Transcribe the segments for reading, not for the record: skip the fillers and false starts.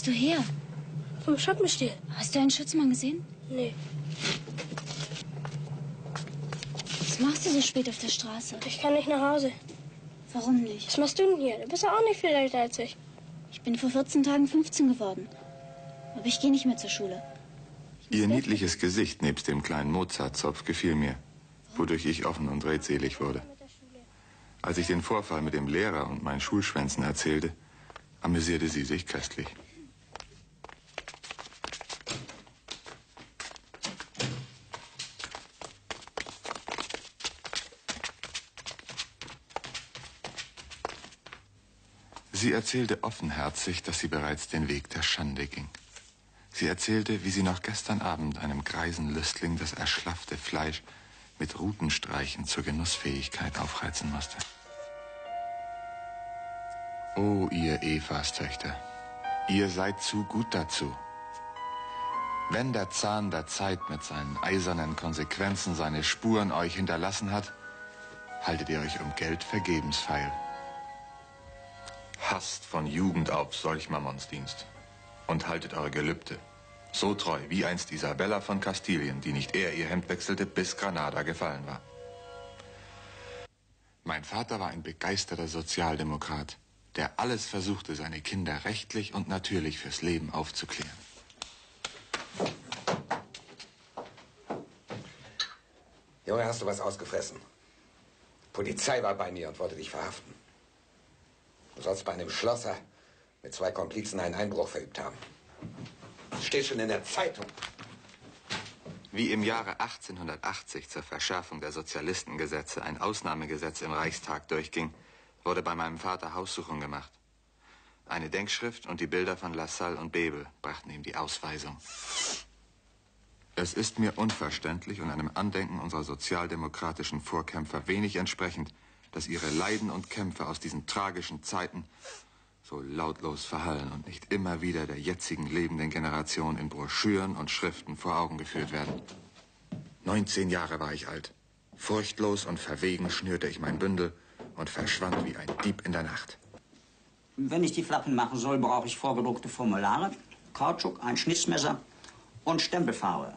bist du her? Vom Schottenstiel. Hast du einen Schutzmann gesehen? Nee. Was machst du so spät auf der Straße? Ich kann nicht nach Hause. Warum nicht? Was machst du denn hier? Du bist ja auch nicht viel älter als ich. Ich bin vor 14 Tagen 15 geworden. Aber ich gehe nicht mehr zur Schule. Ihr niedliches Gesicht nebst dem kleinen Mozartzopf gefiel mir, wodurch ich offen und redselig wurde. Als ich den Vorfall mit dem Lehrer und meinen Schulschwänzen erzählte, amüsierte sie sich köstlich. Sie erzählte offenherzig, dass sie bereits den Weg der Schande ging. Sie erzählte, wie sie noch gestern Abend einem greisen Lüstling das erschlaffte Fleisch mit Rutenstreichen zur Genussfähigkeit aufreizen musste. O ihr Evas Töchter, ihr seid zu gut dazu. Wenn der Zahn der Zeit mit seinen eisernen Konsequenzen seine Spuren euch hinterlassen hat, haltet ihr euch um Geld vergebens feil. Hasst von Jugend auf solch Mammonsdienst und haltet eure Gelübde. So treu wie einst Isabella von Kastilien, die nicht eher ihr Hemd wechselte, bis Granada gefallen war. Mein Vater war ein begeisterter Sozialdemokrat, der alles versuchte, seine Kinder rechtlich und natürlich fürs Leben aufzuklären. Junge, hast du was ausgefressen? Polizei war bei mir und wollte dich verhaften. Du sollst bei einem Schlosser mit 2 Komplizen einen Einbruch verübt haben. Das steht schon in der Zeitung. Wie im Jahre 1880 zur Verschärfung der Sozialistengesetze ein Ausnahmegesetz im Reichstag durchging, wurde bei meinem Vater Haussuchung gemacht. Eine Denkschrift und die Bilder von Lassalle und Bebel brachten ihm die Ausweisung. Es ist mir unverständlich und einem Andenken unserer sozialdemokratischen Vorkämpfer wenig entsprechend, dass ihre Leiden und Kämpfe aus diesen tragischen Zeiten so lautlos verhallen und nicht immer wieder der jetzigen lebenden Generation in Broschüren und Schriften vor Augen geführt werden. 19 Jahre war ich alt. Furchtlos und verwegen schnürte ich mein Bündel und verschwand wie ein Dieb in der Nacht. Wenn ich die Flappen machen soll, brauche ich vorgedruckte Formulare, Kautschuk, ein Schnitzmesser und Stempelfarbe.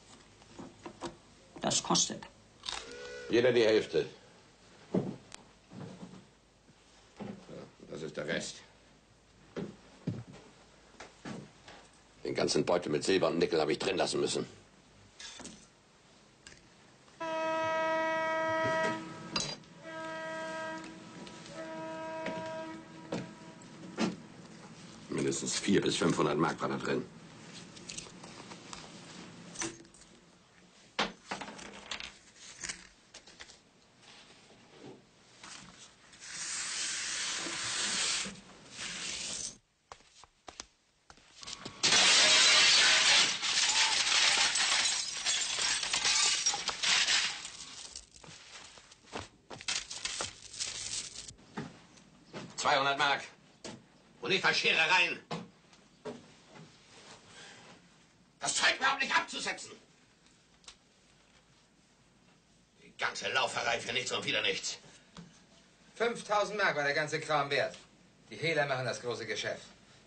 Das kostet. Jeder die Hälfte. Das ist der Rest. Den ganzen Beutel mit Silber und Nickel habe ich drin lassen müssen. Mindestens 400 bis 500 Mark war da drin. Mark. Und nicht Verscherereien. Das Zeug überhaupt nicht abzusetzen. Die ganze Lauferei für nichts und wieder nichts. 5000 Mark war der ganze Kram wert. Die Hehler machen das große Geschäft.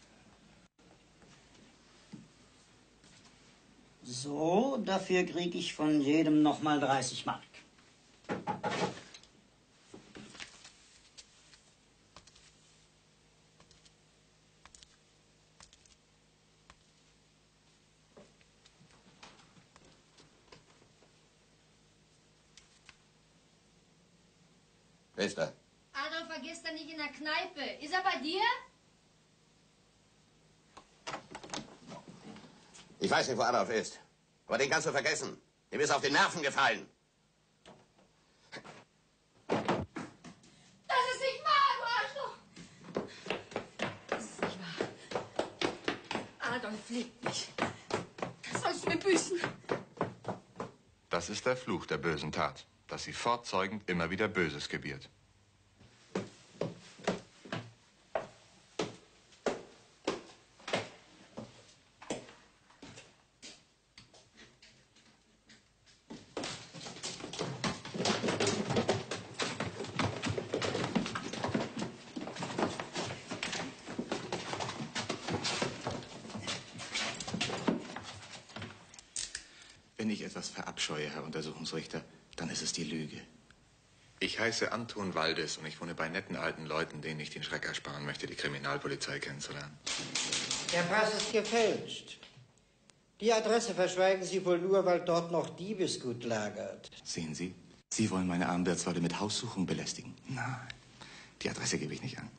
So, dafür kriege ich von jedem nochmal 30 Mark. Wer ist da? Adolf war gestern nicht in der Kneipe. Ist er bei dir? Ich weiß nicht, wo Adolf ist. Aber den kannst du vergessen. Dem ist auf den Nerven gefallen. Das ist nicht wahr, du Arschloch! Das ist nicht wahr. Adolf liebt mich. Das sollst du mir büßen. Das ist der Fluch der bösen Tat, dass sie fortzeugend immer wieder Böses gebiert. Wenn ich etwas verabscheue, Herr Untersuchungsrichter, dann ist es die Lüge. Ich heiße Anton Waldes und ich wohne bei netten alten Leuten, denen ich den Schreck ersparen möchte, die Kriminalpolizei kennenzulernen. Der Pass ist gefälscht. Die Adresse verschweigen Sie wohl nur, weil dort noch Diebesgut lagert. Sehen Sie, Sie wollen meine Armwärtsleute mit Haussuchung belästigen. Nein, die Adresse gebe ich nicht an.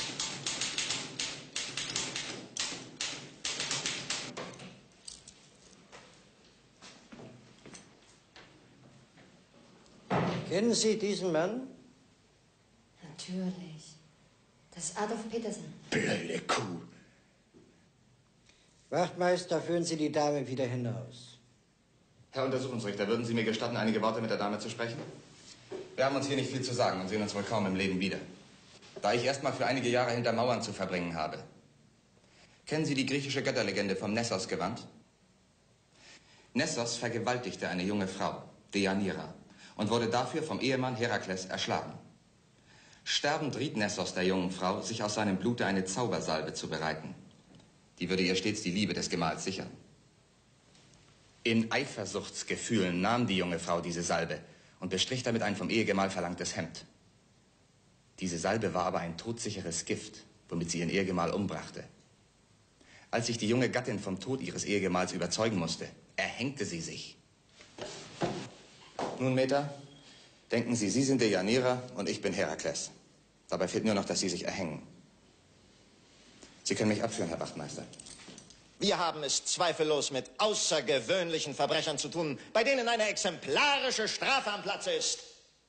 Kennen Sie diesen Mann? Natürlich. Das ist Adolf Petersen. Blöde Kuh. Wachtmeister, führen Sie die Dame wieder hinaus. Herr Untersuchungsrichter, würden Sie mir gestatten, einige Worte mit der Dame zu sprechen? Wir haben uns hier nicht viel zu sagen und sehen uns wohl kaum im Leben wieder. Da ich erst mal für einige Jahre hinter Mauern zu verbringen habe. Kennen Sie die griechische Götterlegende vom Nessos-Gewand? Nessos vergewaltigte eine junge Frau, Deianira, und wurde dafür vom Ehemann Herakles erschlagen. Sterbend riet Nessos der jungen Frau, sich aus seinem Blute eine Zaubersalbe zu bereiten. Die würde ihr stets die Liebe des Gemahls sichern. In Eifersuchtsgefühlen nahm die junge Frau diese Salbe und bestrich damit ein vom Ehegemahl verlangtes Hemd. Diese Salbe war aber ein todsicheres Gift, womit sie ihren Ehegemahl umbrachte. Als sich die junge Gattin vom Tod ihres Ehegemahls überzeugen musste, erhängte sie sich. Nun, Meta, denken Sie, Sie sind Deianira und ich bin Herakles. Dabei fehlt nur noch, dass Sie sich erhängen. Sie können mich abführen, Herr Wachtmeister. Wir haben es zweifellos mit außergewöhnlichen Verbrechern zu tun, bei denen eine exemplarische Strafe am Platze ist.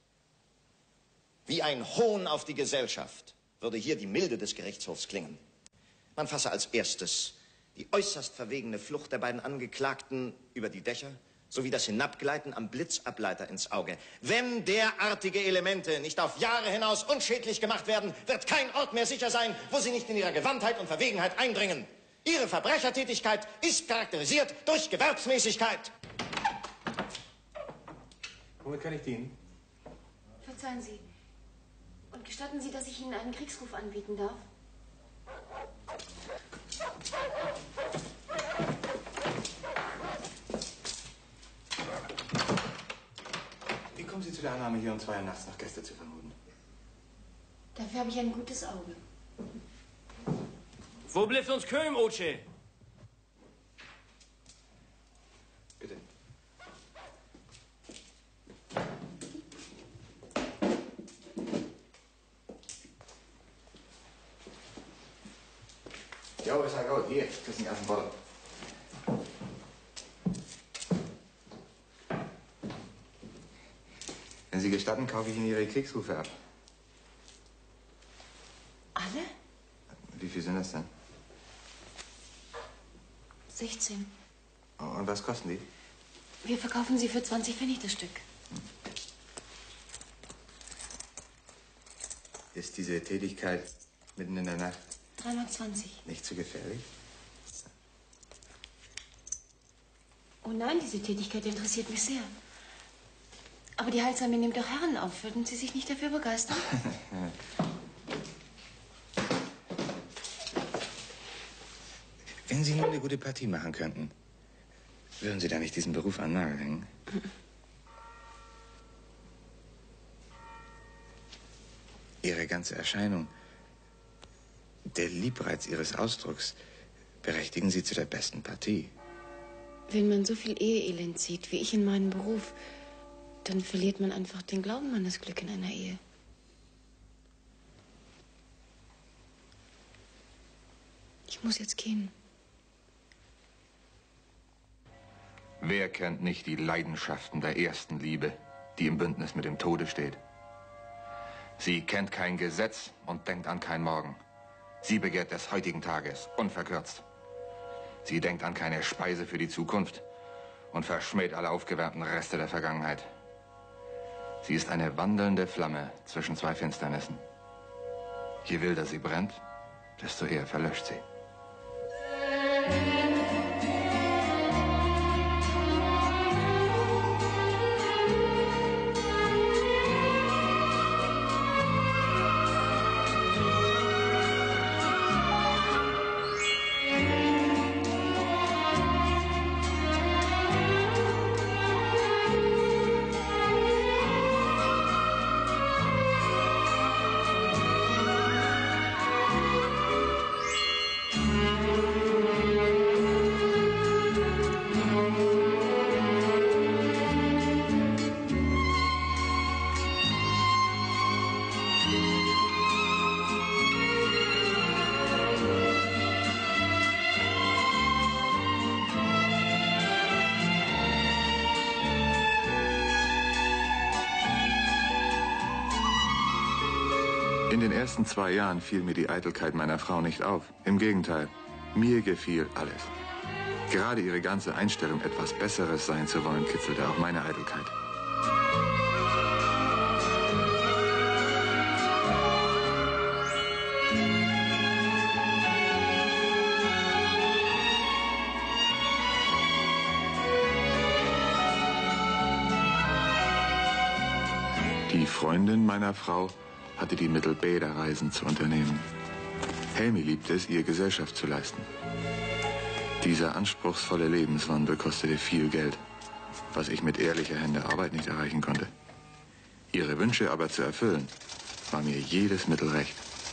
Wie ein Hohn auf die Gesellschaft würde hier die Milde des Gerichtshofs klingen. Man fasse als erstes die äußerst verwegene Flucht der beiden Angeklagten über die Dächer sowie das Hinabgleiten am Blitzableiter ins Auge. Wenn derartige Elemente nicht auf Jahre hinaus unschädlich gemacht werden, wird kein Ort mehr sicher sein, wo sie nicht in ihrer Gewandtheit und Verwegenheit eindringen. Ihre Verbrechertätigkeit ist charakterisiert durch Gewerbsmäßigkeit. Womit kann ich dienen? Verzeihen Sie. Und gestatten Sie, dass ich Ihnen einen Kriegsruf anbieten darf? Wie kommen Sie zu der Annahme, hier um 2 Uhr nachts noch Gäste zu vermuten? Dafür habe ich ein gutes Auge. Wo bleibt uns Köln, Oce? Bitte. Jo, ist ja gut. Hier, das ist ein ganzen Bottle. Wenn Sie gestatten, kaufe ich Ihnen Ihre Kriegsrufe ab. Alle? Wie viel sind das denn? 16. Und was kosten die? Wir verkaufen sie für 20 Pfennig das Stück. Ist diese Tätigkeit mitten in der Nacht 3,20 Mark. nicht zu gefährlich? Oh nein, diese Tätigkeit interessiert mich sehr. Aber die Heilsame nimmt doch Herren auf. Würden Sie sich nicht dafür begeistern? Wenn Sie nur eine gute Partie machen könnten, würden Sie da nicht diesen Beruf an den Nagel hängen? Ihre ganze Erscheinung, der Liebreiz Ihres Ausdrucks berechtigen Sie zu der besten Partie. Wenn man so viel Eheelend sieht, wie ich in meinem Beruf, dann verliert man einfach den Glauben an das Glück in einer Ehe. Ich muss jetzt gehen. Wer kennt nicht die Leidenschaften der ersten Liebe, die im Bündnis mit dem Tode steht? Sie kennt kein Gesetz und denkt an kein Morgen. Sie begehrt des heutigen Tages, unverkürzt. Sie denkt an keine Speise für die Zukunft und verschmäht alle aufgewärmten Reste der Vergangenheit. Sie ist eine wandelnde Flamme zwischen 2 Finsternissen. Je wilder sie brennt, desto eher verlöscht sie. In den ersten 2 Jahren fiel mir die Eitelkeit meiner Frau nicht auf. Im Gegenteil, mir gefiel alles. Gerade ihre ganze Einstellung, etwas Besseres sein zu wollen, kitzelte auch meine Eitelkeit. Die Freundin meiner Frau hatte die Mittel, Bäderreisen zu unternehmen. Helmi liebte es, ihr Gesellschaft zu leisten. Dieser anspruchsvolle Lebenswandel kostete viel Geld, was ich mit ehrlicher Hände Arbeit nicht erreichen konnte. Ihre Wünsche aber zu erfüllen, war mir jedes Mittel recht.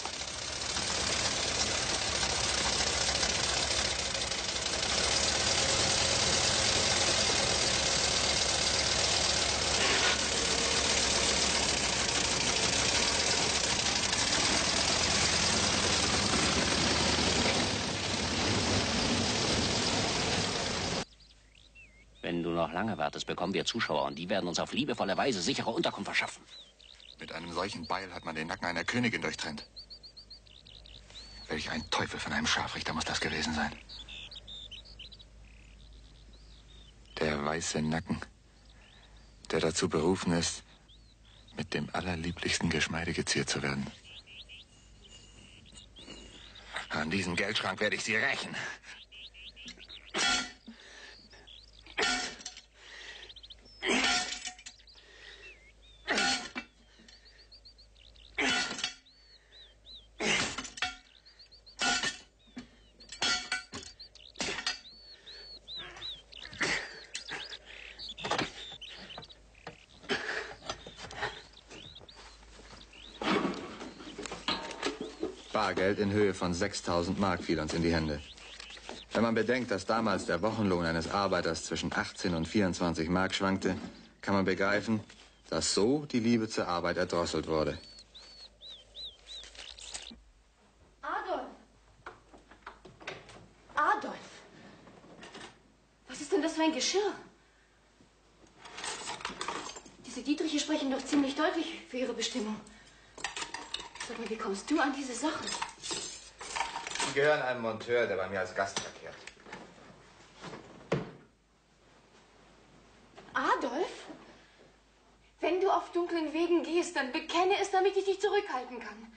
Wenn du noch lange wartest, bekommen wir Zuschauer und die werden uns auf liebevolle Weise sichere Unterkunft verschaffen. Mit einem solchen Beil hat man den Nacken einer Königin durchtrennt. Welch ein Teufel von einem Scharfrichter muss das gewesen sein. Der weiße Nacken, der dazu berufen ist, mit dem allerlieblichsten Geschmeide geziert zu werden. An diesem Geldschrank werde ich sie rächen. Bargeld in Höhe von 6.000 Mark fiel uns in die Hände. Wenn man bedenkt, dass damals der Wochenlohn eines Arbeiters zwischen 18 und 24 Mark schwankte, kann man begreifen, dass so die Liebe zur Arbeit erdrosselt wurde. Adolf! Adolf! Was ist denn das für ein Geschirr? Diese Dietriche sprechen doch ziemlich deutlich für ihre Bestimmung. Sag mal, wie kommst du an diese Sachen? Die gehören einem Monteur, der bei mir als Gast verkehrt. Adolf? Wenn du auf dunklen Wegen gehst, dann bekenne es, damit ich dich zurückhalten kann.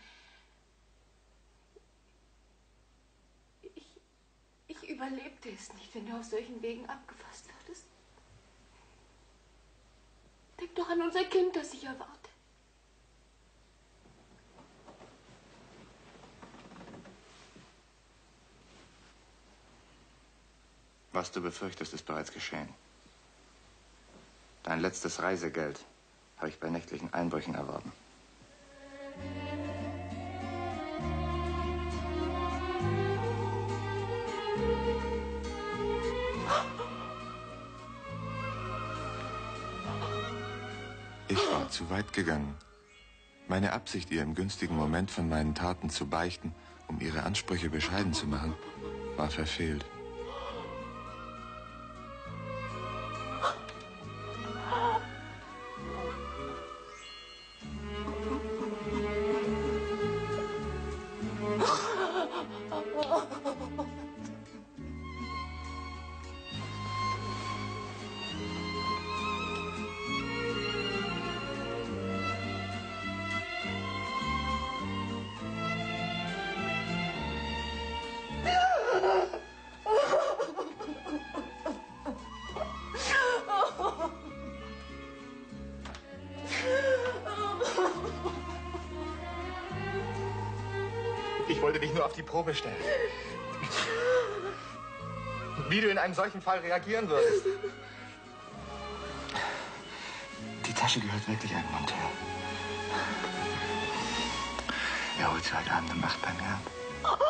Ich überlebte es nicht, wenn du auf solchen Wegen abgefasst wurdest. Denk doch an unser Kind, das ich erwarte. Was du befürchtest, ist bereits geschehen. Dein letztes Reisegeld habe ich bei nächtlichen Einbrüchen erworben. Ich war zu weit gegangen. Meine Absicht, ihr im günstigen Moment von meinen Taten zu beichten, um ihre Ansprüche bescheiden zu machen, war verfehlt. Ich wollte dich nur auf die Probe stellen. Wie du in einem solchen Fall reagieren würdest. Die Tasche gehört wirklich einem Monteur. Er holt sie heute Abend um 8 bei mir ab.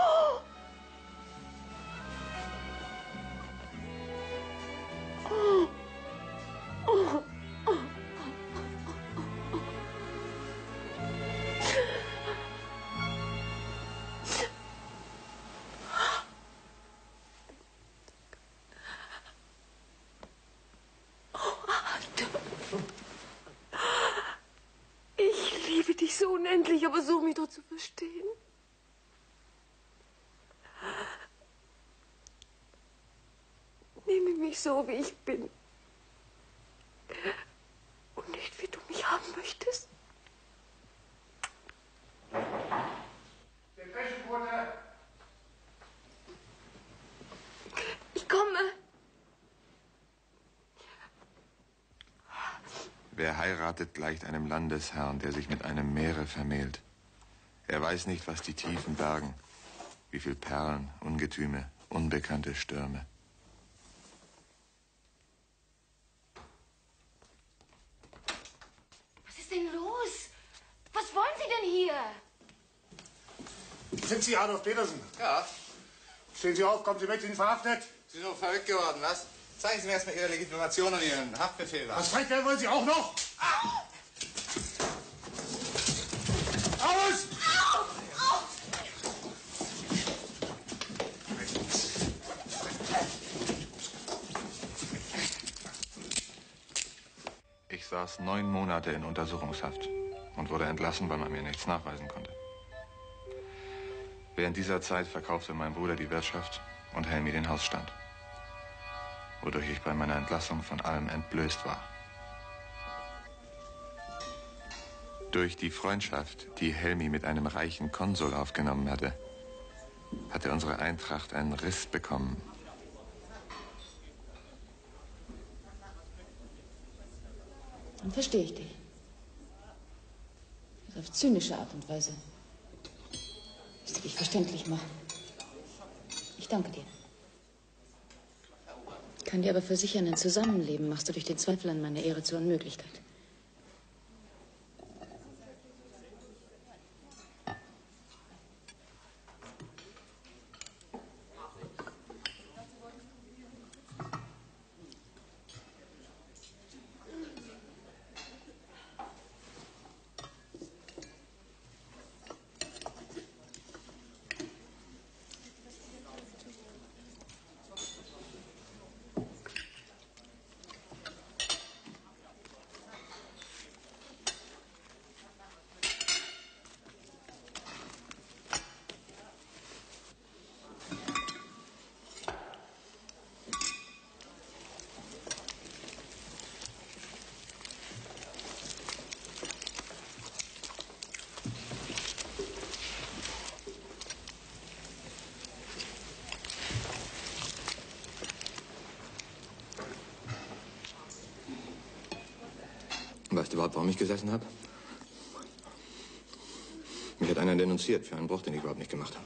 Ich liebe dich so so unendlich, aber such mich doch zu verstehen. Nehme mich so, wie ich bin. Und nicht, wie du mich haben möchtest. Der Wäschebote! Ich komme. Wer heiratet, gleicht einem Landesherrn, der sich mit einem Meere vermählt. Er weiß nicht, was die Tiefen bergen. Wie viel Perlen, Ungetüme, unbekannte Stürme. Was ist denn los? Was wollen Sie denn hier? Sind Sie Adolf Petersen? Ja. Stehen Sie auf, kommen Sie mit, Sie sind verhaftet. Sie sind doch verrückt geworden, was? Zeigen Sie mir erstmal Ihre Legitimation und Ihren Haftbefehl. Was frech werden wollen Sie auch noch? Aus! Ich saß 9 Monate in Untersuchungshaft und wurde entlassen, weil man mir nichts nachweisen konnte. Während dieser Zeit verkaufte mein Bruder die Wirtschaft und Helmi den Hausstand, wodurch ich bei meiner Entlassung von allem entblößt war. Durch die Freundschaft, die Helmi mit einem reichen Konsul aufgenommen hatte unsere Eintracht einen Riss bekommen. Dann verstehe ich dich. Das auf zynische Art und Weise. Musst du dich verständlich machen. Ich danke dir. Kann dir aber versichern, ein Zusammenleben machst du durch den Zweifel an meiner Ehre zur Unmöglichkeit. Weißt du überhaupt, warum ich gesessen habe? Mich hat einer denunziert für einen Bruch, den ich überhaupt nicht gemacht habe.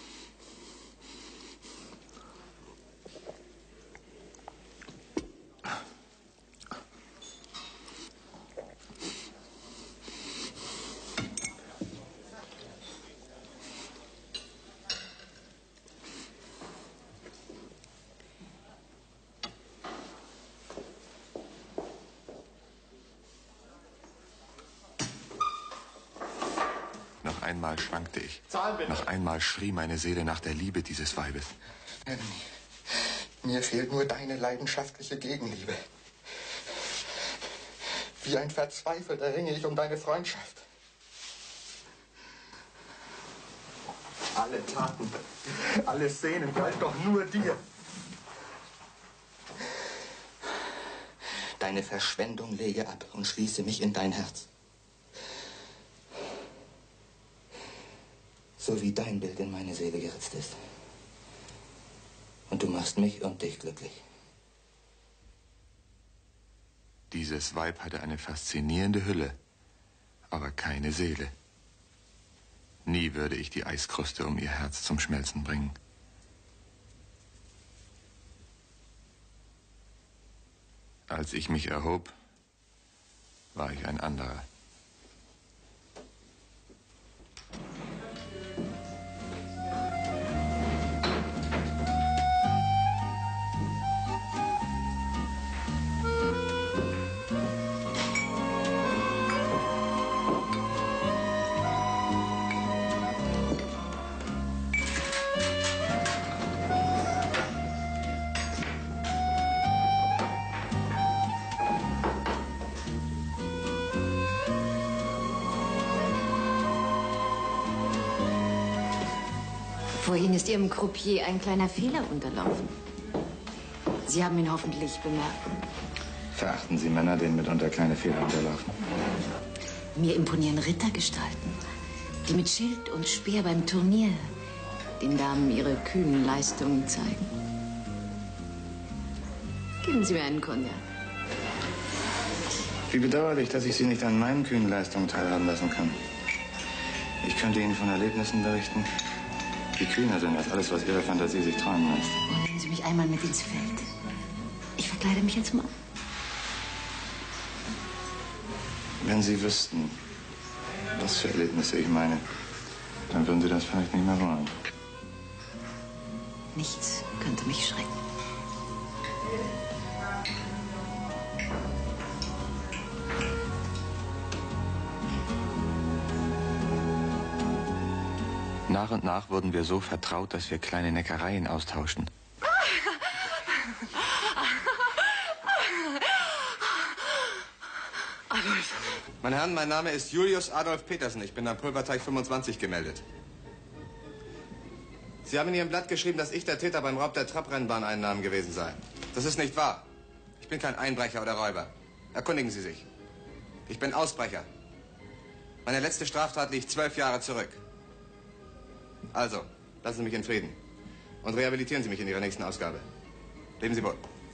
Noch einmal schwankte ich. Noch einmal schrie meine Seele nach der Liebe dieses Weibes. Mir fehlt nur deine leidenschaftliche Gegenliebe. Wie ein Verzweifelter ringe ich um deine Freundschaft. Alle Taten, alle Szenen galten doch nur dir. Deine Verschwendung lege ab und schließe mich in dein Herz. So wie dein Bild in meine Seele geritzt ist. Und du machst mich und dich glücklich. Dieses Weib hatte eine faszinierende Hülle, aber keine Seele. Nie würde ich die Eiskruste um ihr Herz zum Schmelzen bringen. Als ich mich erhob, war ich ein anderer. Vorhin ist Ihrem Croupier ein kleiner Fehler unterlaufen. Sie haben ihn hoffentlich bemerkt. Verachten Sie Männer, denen mitunter kleine Fehler unterlaufen? Mir imponieren Rittergestalten, die mit Schild und Speer beim Turnier den Damen ihre kühnen Leistungen zeigen. Geben Sie mir einen Cognac. Wie bedauerlich, dass ich Sie nicht an meinen kühnen Leistungen teilhaben lassen kann. Ich könnte Ihnen von Erlebnissen berichten, die kühner sind als alles, was Ihre Fantasie sich träumen lässt. Und nehmen Sie mich einmal mit ins Feld. Ich verkleide mich als Mann. Wenn Sie wüssten, was für Erlebnisse ich meine, dann würden Sie das vielleicht nicht mehr wollen. Nichts könnte mich schrecken. Nach und nach wurden wir so vertraut, dass wir kleine Neckereien austauschten. Adolf. Meine Herren, mein Name ist Julius Adolf Petersen. Ich bin am Pulverteich 25 gemeldet. Sie haben in Ihrem Blatt geschrieben, dass ich der Täter beim Raub der Trabrennbahneinnahmen gewesen sei. Das ist nicht wahr. Ich bin kein Einbrecher oder Räuber. Erkundigen Sie sich. Ich bin Ausbrecher. Meine letzte Straftat liegt 12 Jahre zurück. Also, lassen Sie mich in Frieden. Und rehabilitieren Sie mich in Ihrer nächsten Ausgabe. Leben Sie wohl.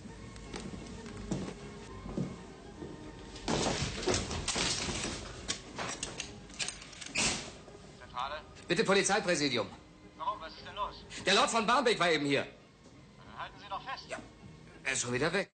Zentrale? Bitte Polizeipräsidium. Warum? Was ist denn los? Der Lord von Barmbek war eben hier. Halten Sie noch fest. Ja, er ist schon wieder weg.